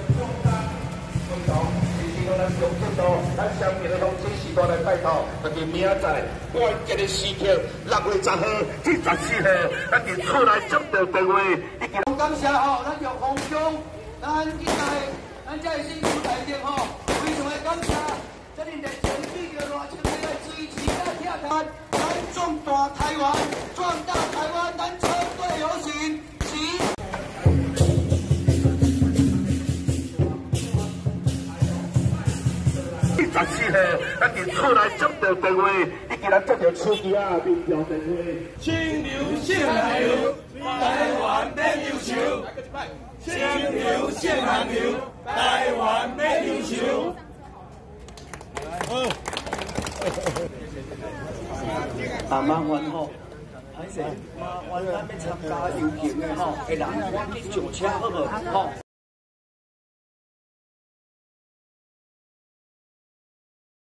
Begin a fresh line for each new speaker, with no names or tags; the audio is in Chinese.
咱上速度，咱商业的方这时代来拜托，特别明仔关键的时刻，6月10号至14号，咱就出来接到电话。
感谢吼，咱玉皇乡，咱这新竹内面吼，非常的感谢，这里热情比着热情来支持咱听台，咱壮大台湾，壮大台湾，咱车队游行，
14号，咱就出来接到电话，已经咱接到出去啊，民调电话。
清流献寒流，台湾免忧愁。清流献寒流，台湾免忧愁。
麻烦吼，麻烦咱要参加游行的吼，会人赶紧上车好无？吼。